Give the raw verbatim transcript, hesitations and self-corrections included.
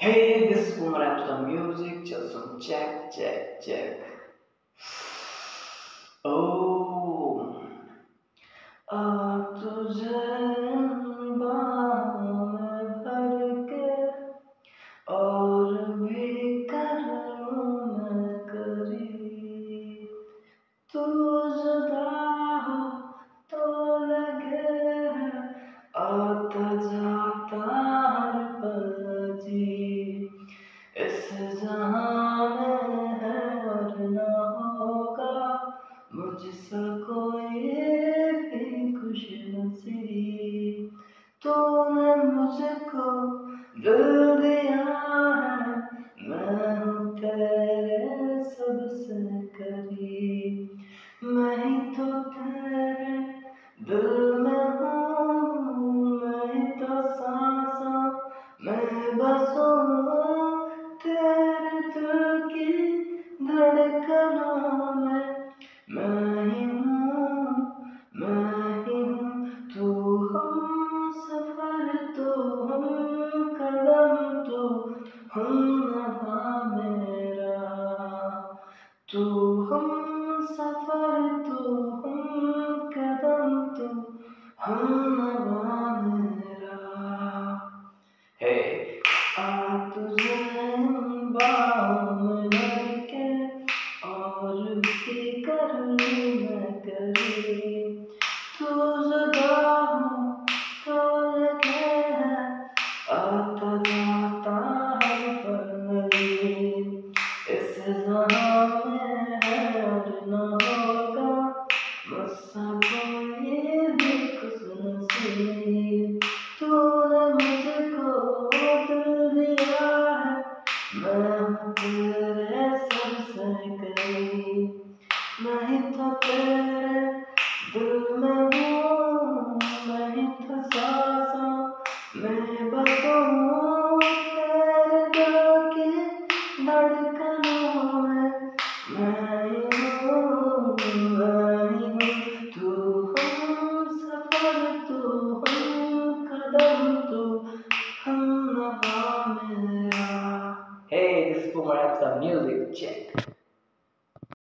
Hey, this is Boomer Apps the music, just some check, check, check. Oh, आ तुझे बाहों में भर के और भी कर लूं मैं करीब, तू जुदा हो तो लगे है आता जाता हर पल अजीब, इस जहां में है और न होगा मुझसे कोई भी खुश नसीब। तूने मुझको दिल दिया है, मैं हूँ तेरे सबसे करीब, मैं ही तो तेरे दिल में हूँ, मैं ही तो सांसों में बसूं, तेरे दिल की धड़कनों में मैं ही हूँ, मैं ही हूँ। तू हमसफर, तू हम कदम, तू हमनवा मेरा, तू हमसफर, तू हम कदम, तू हमनवा मेरा। Hey, आ तुझे बाहों में भर के और भी कर लूं मैं करीब, तू जुदा हो तो लगे है आता जाता हर पल अजीब, इस जहां में है और न होगा मुझसे कोई भी खुश नसीब। तूने मुझको दिल दिया है, मैं हूँ तेरे सबसे करीब, मैं ही तो तेरे दिल में हूँ, मैं ही तो सांसों में बसूं, तेरे दिल की धड़कनों में मैं ही हूँ, मैं ही हूँ। तू हमसफर, तू हम कदम, तू हमनवा मेरा। Hey, this is Boomer Apps the music, check.